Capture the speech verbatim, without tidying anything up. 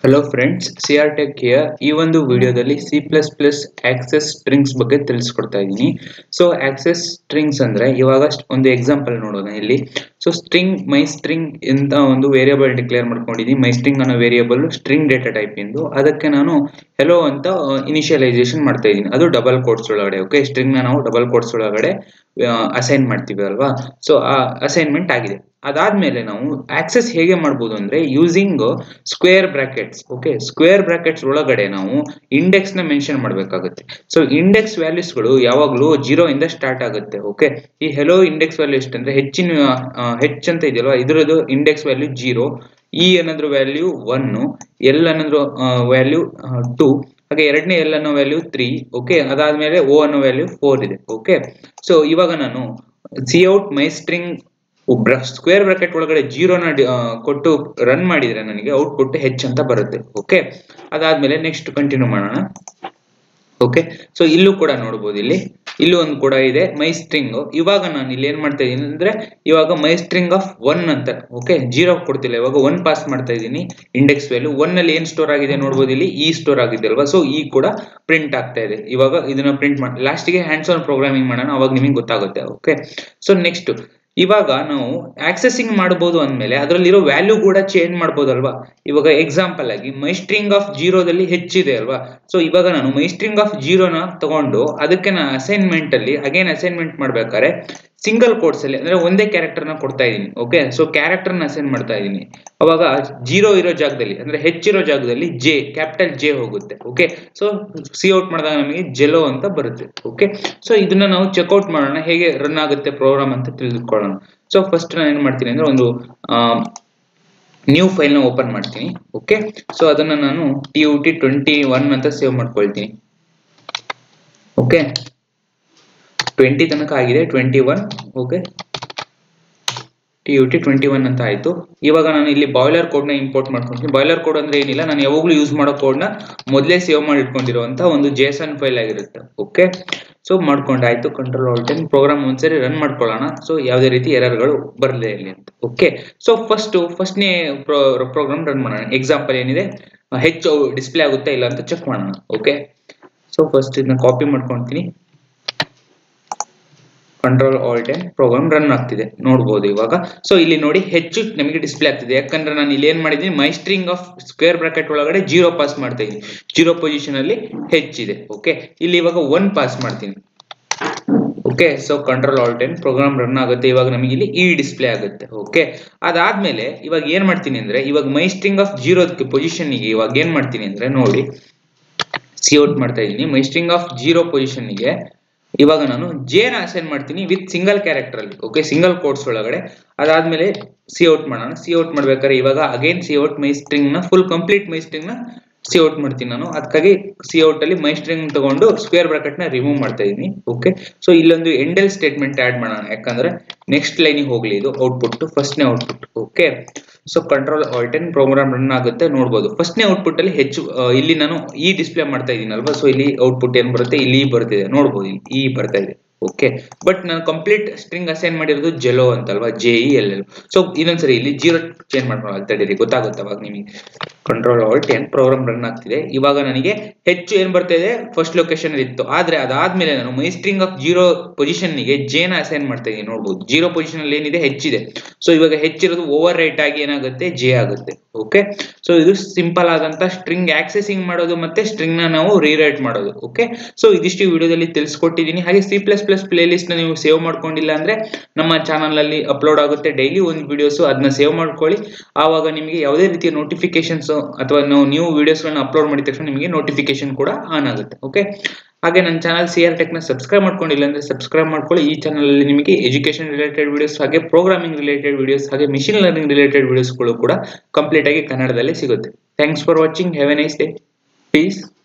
Hello friends, C R Tech here. ಈ ಒಂದು ವಿಡಿಯೋದಲ್ಲಿ C plus plus access strings ಬಗ್ಗೆ ತಿಳಿಸ್ಕೊಡ್ತಾ ಇದ್ದೀನಿ. ಸೊ access strings ಅಂದ್ರೆ ಇವಾಗ ಒಂದು ಎಕ್ಸಾಂಪಲ್ ನೋಡೋಣ ಇಲ್ಲಿ. ಸೊ ಸ್ಟ್ರಿಂಗ್ myString ಅಂತ ಒಂದು ವೇರಿಯಬಲ್ ಡಿಕ್ಲೇರ್ ಮಾಡ್ಕೊಂಡಿದ್ದೀನಿ. myString ಅನ್ನೋ ವೇರಿಯಬಲ್ ಸ್ಟ್ರಿಂಗ್ ಡೇಟಾ ಟೈಪ್ ಇಂದು ಅದಕ್ಕೆ ನಾನು hello ಅಂತ ಇನಿಷಿಯಲೈಸೇಷನ್ ಮಾಡ್ತಾ ಇದ್ದೀನಿ. ಅದು ಡಬಲ್ ಕೋಟ್ಸ್ ಒಳಗಡೆ. ಓಕೆ, ಸ್ಟ್ರಿಂಗ್ ನ ನಾವು ಡಬಲ್ ಕೋಟ್ಸ್ ಒಳಗಡೆ ಅಸೈನ್ ಮಾಡ್ತೀವಿ ಅಲ್ವಾ. ಸೊ ಆ ಅಸೈನ್ಮೆಂಟ್ ಆಗಿದೆ. ಅದಾದ್ಮೇಲೆ ನಾವು ಆಕ್ಸೆಸ್ ಹೇಗೆ ಮಾಡಬಹುದು ಅಂದ್ರೆ using square brackets. Okay, square brackets ಒಳಗಡೆ ನಾವು ಇಂಡೆಕ್ಸ್ ನ ಮೆನ್ಷನ್ ಮಾಡಬೇಕಾಗುತ್ತೆ. ಸೊ ಇಂಡೆಕ್ಸ್ ವ್ಯಾಲ್ಯೂಸ್ ಗಳು ಯಾವಾಗಲೂ ಜೀರೋ ಇಂದ ಸ್ಟಾರ್ಟ್ ಆಗುತ್ತೆ. ಓಕೆ, ಈ ಹೆಲೋ ಇಂಡೆಕ್ಸ್ ವ್ಯಾಲ್ಯೂ ಎಷ್ಟಂದ್ರೆ ಹೆಚ್ಚಿನ ಹೆಚ್ ಅಂತ ಇದೆಯಲ್ವಾ, ಇದರದ್ದು ಇಂಡೆಕ್ಸ್ ವ್ಯಾಲ್ಯೂ ಜೀರೋ, ಇ ಅನ್ನೋದ್ರ ವ್ಯಾಲ್ಯೂ ಒನ್, ಎಲ್ ಅನ್ನೋದ್ರ ವ್ಯಾಲ್ಯೂ ಟೂ, ಹಾಗೆ ಎರಡನೇ ಎಲ್ ಅನ್ನೋ ವ್ಯಾಲ್ಯೂ ತ್ರೀ. ಓಕೆ, ಅದಾದ್ಮೇಲೆ ಓ ಅನ್ನೋ ವ್ಯಾಲ್ಯೂ ಫೋರ್ ಇದೆ. ಓಕೆ, ಸೊ ಇವಾಗ ನಾನು C out my string square bracket ಒಳಗಡೆ ಜೀರೋನ ಕೊಟ್ಟು ರನ್ ಮಾಡಿದ್ರೆ ನನಗೆ ಔಟ್ಪುಟ್ ಹೆಚ್ ಅಂತ ಬರುತ್ತೆ. ಓಕೆ, ಅದಾದ್ಮೇಲೆ ನೆಕ್ಸ್ಟ್ ಕಂಟಿನ್ಯೂ ಮಾಡೋಣ. ಓಕೆ, ಸೊ ಇಲ್ಲೂ ಕೂಡ ನೋಡಬಹುದು, ಇಲ್ಲಿ ಇಲ್ಲೂ ಒಂದು ಕೂಡ ಇದೆ ಮೈ ಸ್ಟ್ರಿಂಗ್. ಇವಾಗ ನಾನು ಇಲ್ಲಿ ಏನ್ ಮಾಡ್ತಾ ಇದ್ದೀನಿ ಅಂದ್ರೆ ಇವಾಗ ಮೈ ಸ್ಟ್ರಿಂಗ್ ಆಫ್ ಒನ್ ಅಂತ. ಓಕೆ, ಜೀರೋ ಕೊಡ್ತಿಲ್ಲ, ಇವಾಗ ಒನ್ ಪಾಸ್ ಮಾಡ್ತಾ ಇದ್ದೀನಿ. ಇಂಡೆಕ್ಸ್ ವ್ಯಾಲ್ಯೂ ಒನ್ ಅಲ್ಲಿ ಏನ್ ಸ್ಟೋರ್ ಆಗಿದೆ ನೋಡಬಹುದು, ಇಲ್ಲಿ ಇ ಸ್ಟೋರ್ ಆಗಿದೆ ಅಲ್ವಾ. ಸೊ ಈ ಕೂಡ ಪ್ರಿಂಟ್ ಆಗ್ತಾ ಇದೆ. ಇವಾಗ ಇದನ್ನ ಪ್ರಿಂಟ್ ಮಾಡಿ ಲಾಸ್ಟ್ಗೆ ಹ್ಯಾಂಡ್ಸ್ ಆನ್ ಪ್ರೋಗ್ರಾಮಿಂಗ್ ಮಾಡೋಣ, ಅವಾಗ ನಿಮಗೆ ಗೊತ್ತಾಗುತ್ತೆ. ಓಕೆ, ಸೊ ನೆಕ್ಸ್ಟ್ ಇವಾಗ ನಾವು ಆಕ್ಸೆಸಿಂಗ್ ಮಾಡಬಹುದು ಅಂದ್ಮೇಲೆ ಅದರಲ್ಲಿರೋ ವ್ಯಾಲ್ಯೂ ಕೂಡ ಚೇಂಜ್ ಮಾಡಬಹುದಲ್ವಾ. ಇವಾಗ ಎಕ್ಸಾಂಪಲ್ ಆಗಿ ಮೈ ಸ್ಟ್ರಿಂಗ್ ಆಫ್ ಜೀರೋದಲ್ಲಿ ಹೆಚ್ಚಿದೆ ಅಲ್ವಾ. ಸೊ ಇವಾಗ ನಾನು ಮೈ ಸ್ಟ್ರಿಂಗ್ ಆಫ್ ಜೀರೋನ ತಗೊಂಡು ಅದಕ್ಕೆ ನಾನು ಅಸೈನ್ಮೆಂಟ್ ಅಲ್ಲಿ ಅಗೇನ್ ಅಸೈನ್ಮೆಂಟ್ ಮಾಡ್ಬೇಕಾದ್ರೆ ಸಿಂಗಲ್ ಕೋಟ್ಸ್ ಅಲ್ಲಿ ಅಂದ್ರೆ ಒಂದೇ ಕ್ಯಾರೆಕ್ಟರ್ ನ ಕೊಡ್ತಾ ಇದೀನಿ. ಓಕೆ, ಸೊ ಕ್ಯಾರೆಕ್ಟರ್ ನ ಅಸೈನ್ ಮಾಡ್ತಾ ಇದೀನಿ. ಅವಾಗ ಜೀರೋ ಇರೋ ಜಾಗದಲ್ಲಿ ಅಂದ್ರೆ ಹೆಚ್ಚಿರೋ ಜಾಗದಲ್ಲಿ ಜೆ, ಕ್ಯಾಪಿಟಲ್ ಜೆ ಹೋಗುತ್ತೆ. ಓಕೆ, ಸೊ ಸಿ ಔಟ್ ಮಾಡಿದಾಗ ನಮಗೆ ಜೆಲೋ ಅಂತ ಬರುತ್ತೆ. ಓಕೆ, ಸೊ ಇದನ್ನ ನಾವು ಚೆಕ್ಔಟ್ ಮಾಡೋಣ, ಹೇಗೆ ರನ್ ಆಗುತ್ತೆ ಪ್ರೋಗ್ರಾಮ್ ಅಂತ ತಿಳಿದುಕೊಳ್ಳೋಣ. ಸೊ ಫಸ್ಟ್ ನಾನು ಏನ್ ಮಾಡ್ತೀನಿ ಅಂದ್ರೆ ಒಂದು ನ್ಯೂ ಫೈಲ್ ನ ಓಪನ್ ಮಾಡ್ತೀನಿ. ಓಕೆ, ಸೊ ಅದನ್ನ ನಾನು T U T twenty one ಅಂತ ಸೇವ್ ಮಾಡ್ಕೊಳ್ತೀನಿ. ಓಕೆ, ಟ್ವೆಂಟಿ ತನಕ ಆಗಿದೆ, twenty one. Okay, T U T twenty one ಅಂತ ಆಯ್ತು. ಇವಾಗ ನಾನು ಇಲ್ಲಿ ಬಾಯ್ಲರ್ ಕೋಡ್ ನ ಇಂಪೋರ್ಟ್ ಮಾಡ್ಕೊಂತೀನಿ. ಬಾಯ್ಲರ್ ಕೋಡ್ ಅಂದ್ರೆ ಏನಿಲ್ಲ, ನಾನು ಯಾವಾಗಲೂ ಯೂಸ್ ಮಾಡೋ ಕೋಡ್ ನ ಮೊದಲೇ ಸೇವ್ ಮಾಡಿ ಇಟ್ಕೊಂಡಿರುವಂತ ಒಂದು ಜೇಸನ್ ಫೈಲ್ ಆಗಿರುತ್ತೆ. ಓಕೆ, ಸೊ ಮಾಡ್ಕೊಂಡಾಯ್ತು. ಕಂಟ್ರೋಲ್ ಆಲ್ಟ್ ಎನ್ ಪ್ರೋಗ್ರಾಮ್ ಒಂದ್ಸರಿ ರನ್ ಮಾಡ್ಕೊಳ್ಳೋಣ. ಸೊ ಯಾವುದೇ ರೀತಿ ಎರರ್ಗಳು ಬರಲೇ ಇಲ್ಲ ಅಂತ. ಓಕೆ, ಸೊ ಫಸ್ಟ್ ಫಸ್ಟ್ನೇ ಪ್ರೋಗ್ರಾಮ್ ರನ್ ಮಾಡೋಣ. ಎಕ್ಸಾಂಪಲ್ ಏನಿದೆ, ಹೆಚ್ಚು ಡಿಸ್ಪ್ಲೇ ಆಗುತ್ತೆ ಇಲ್ಲ ಅಂತ ಚೆಕ್ ಮಾಡೋಣ. ಓಕೆ, ಸೊ ಫಸ್ಟ್ ಇದನ್ನ ಕಾಪಿ ಮಾಡ್ಕೊಂತೀನಿ. Control alt N program run ಆಗ್ತಿದೆ ನೋಡಬಹುದು ಇವಾಗ. ಸೊ ಇಲ್ಲಿ ನೋಡಿ ಹೆಚ್ಚು ನಮಗೆ ಡಿಸ್ಪ್ಲೇ ಆಗ್ತಿದೆ, ಯಾಕಂದ್ರೆ ನಾನು ಇಲ್ಲಿ ಏನ್ ಮಾಡಿದೀನಿ, my string of square bracket ಒಳಗಡೆ ಜೀರೋ ಪಾಸ್ ಮಾಡ್ತಾ ಇದ್ದೀನಿ. ಜೀರೋ ಪೊಸಿಷನ್ ಅಲ್ಲಿ ಹೆಚ್ಚಿದೆ. ಓಕೆ, ಇಲ್ಲಿ ಇವಾಗ ಒನ್ ಪಾಸ್ ಮಾಡ್ತೀನಿ. Okay, so control alt N program run ಆಗುತ್ತೆ. ಇವಾಗ ನಮಗೆ ಇಲ್ಲಿ ಈ ಡಿಸ್ಪ್ಲೇ ಆಗುತ್ತೆ. ಓಕೆ, ಅದಾದ್ಮೇಲೆ ಇವಾಗ ಏನ್ ಮಾಡ್ತೀನಿ ಅಂದ್ರೆ ಇವಾಗ my string of zero position ಗೆ ಇವಾಗ ಏನ್ ಮಾಡ್ತೀನಿ ಅಂದ್ರೆ ನೋಡಿ ಸಿ ಔಟ್ ಮಾಡ್ತಾ ಇದ್ದೀನಿ. My string of zero position ಗೆ ಇವಾಗ ನಾನು ಜೆ ನ ಅಸೈನ್ ಮಾಡ್ತೀನಿ ವಿತ್ ಸಿಂಗಲ್ ಕ್ಯಾರೆಕ್ಟರ್ ಅಲ್ಲಿ. ಓಕೆ, ಸಿಂಗಲ್ ಕೋಟ್ಸ್ ಒಳಗಡೆ. ಅದಾದ್ಮೇಲೆ ಸಿ ಔಟ್ ಮಾಡೋಣ. ಸಿ ಔಟ್ ಮಾಡ್ಬೇಕಾದ್ರೆ ಇವಾಗ again C out my string ನ ಫುಲ್ ಕಂಪ್ಲೀಟ್ ಮೈ ಸ್ಟ್ರಿಂಗ್ ನ ಸಿ ಔಟ್ ಮಾಡ್ತೀನಿ ನಾನು. ಅದಕ್ಕಾಗಿ ಸಿ ಔಟ್ ಅಲ್ಲಿ ಮೈ ಸ್ಟ್ರಿಂಗ್ ತಗೊಂಡು ಸ್ಕ್ವೇರ್ ಬ್ರಾಕೆಟ್ ನ ರಿಮೂವ್ ಮಾಡ್ತಾ ಇದೀನಿ. ಓಕೆ, ಸೊ ಇಲ್ಲೊಂದು ಎಂಡೆಲ್ ಸ್ಟೇಟ್ಮೆಂಟ್ ಆಡ್ ಮಾಡೋಣ, ಯಾಕಂದ್ರೆ ನೆಕ್ಸ್ಟ್ ಲೈನಿಗೆ ಹೋಗ್ಲಿ ಇದು ಔಟ್ಪುಟ್, ಫಸ್ಟ್ ನೇ output. Okay, so control alt N program run ಆಗುತ್ತೆ ನೋಡಬಹುದು. ಫಸ್ಟ್ ನೇ ಔಟ್ಪುಟ್ ಅಲ್ಲಿ ಹೆಚ್ಚು ಇಲ್ಲಿ ನಾನು ಈ ಡಿಸ್ಪ್ಲೇ ಮಾಡ್ತಾ ಇದೀನಿ ಅಲ್ವಾ. ಸೊ ಇಲ್ಲಿ ಔಟ್ಪುಟ್ ಏನ್ ಬರುತ್ತೆ, ಇಲ್ಲಿ ಬರ್ತಿದೆ ನೋಡಬಹುದು, ಈ ಬರ್ತಾ ಇದೆ. ಓಕೆ, ಬಟ್ ನಾನು ಕಂಪ್ಲೀಟ್ ಸ್ಟ್ರಿಂಗ್ ಅಸೈನ್ ಮಾಡಿರೋದು ಜೆಲೋ ಅಂತಲ್ವಾ, J E L L. So ಇನ್ನೊಂದ್ಸರಿ ಇಲ್ಲಿ ಜೀರೋ ಚೇಂಜ್ ಮಾಡ್ಕೊಳ್ಳಿ, ಗೊತ್ತಾಗುತ್ತೆ ಅವಾಗ ನಿಮಗೆ. Control alt N program run ಆಗ್ತಿದೆ. ಇವಾಗ ನನಗೆ ಹೆಚ್ಚು ಏನ್ ಬರ್ತಾ ಇದೆ, ಫಸ್ಟ್ ಲೊಕೇಶನ್ ಇತ್ತು, ಆದ್ರೆ ಅದಾದ್ಮೇಲೆ ನಾನು my string of zero position ಗೆ ಜೆ ನ ಅಸೈನ್ ಮಾಡ್ತಾ ಇದೀನಿ ನೋಡಬಹುದು. ಜೀರೋ ಪೊಸಿಷನ್ ಅಲ್ಲಿ ಏನಿದೆ ಹೆಚ್ಚಿದೆ. ಸೊ ಇವಾಗ ಹೆಚ್ಚಿರೋದು ಓವರ್ ರೈಟ್ ಆಗಿ ಏನಾಗುತ್ತೆ, ಜೆ ಆಗುತ್ತೆ. ಓಕೆ, ಸೊ ಇದು ಸಿಂಪಲ್ ಆದಂತ ಸ್ಟ್ರಿಂಗ್ ಆಕ್ಸೆಸಿಂಗ್ ಮಾಡೋದು ಮತ್ತೆ ಸ್ಟ್ರಿಂಗ್ ನ ನಾವು ರೀರೈಟ್ ಮಾಡೋದು. ಓಕೆ, ಸೊ ಇದಿಷ್ಟು ವಿಡಿಯೋದಲ್ಲಿ ತಿಳಿಸ್ಕೊಟ್ಟಿದ್ದೀನಿ. ಹಾಗೆ C plus plus playlist ನ ನೀವು ಸೇವ್ ಮಾಡ್ಕೊಂಡಿಲ್ಲ ಅಂದ್ರೆ ನಮ್ಮ ಚಾನಲ್ ಅಲ್ಲಿ ಅಪ್ಲೋಡ್ ಆಗುತ್ತೆ ಡೈಲಿ ಒಂದು ವಿಡಿಯೋಸ್, ಅದನ್ನ ಸೇವ್ ಮಾಡ್ಕೊಳ್ಳಿ. ಆವಾಗ ನಿಮಗೆ ಯಾವುದೇ ರೀತಿಯ ನೋಟಿಫಿಕೇಶನ್ಸ್ ಅಥವಾ ನಾವು ನ್ಯೂ ವಿಡಿಯೋಸ್ ಗಳನ್ನ ಅಪ್ಲೋಡ್ ಮಾಡಿದ ತಕ್ಷಣ ನಿಮಗೆ ನೋಟಿಫಿಕೇಶನ್ ಕೂಡ ಆನ್ ಆಗುತ್ತೆ. ಓಕೆ, ಹಾಗೆ ನನ್ನ ಚಾನಲ್ ಸಿ ಆರ್ ಟೆಕ್ ನ ಸಬ್ಸ್ಕ್ರೈಬ್ ಮಾಡ್ಕೊಂಡಿಲ್ಲ ಅಂದ್ರೆ ಸಬ್ಸ್ಕ್ರೈಬ್ ಮಾಡ್ಕೊಳ್ಳಿ. ಈ ಚಾನಲ್ ಅಲ್ಲಿ ನಿಮಗೆ ಎಜುಕೇಶನ್ ರಿಲೇಟೆಡ್ ವಿಡಿಯೋಸ್, ಹಾಗೆ ಪ್ರೋಗ್ರಾಮಿಂಗ್ ರಿಲೇಟೆಡ್ ವಿಡಿಯೋಸ್, ಹಾಗೆ ಮಿಷಿನ್ ಲರ್ನಿಂಗ್ ರಿಲೇಟೆಡ್ ವಿಡಿಯೋಸ್ ಗಳು ಕೂಡ ಕಂಪ್ಲೀಟ್ ಆಗಿ ಕನ್ನಡದಲ್ಲಿ ಸಿಗುತ್ತೆ. Thanks for watching. Have a nice day. Piece.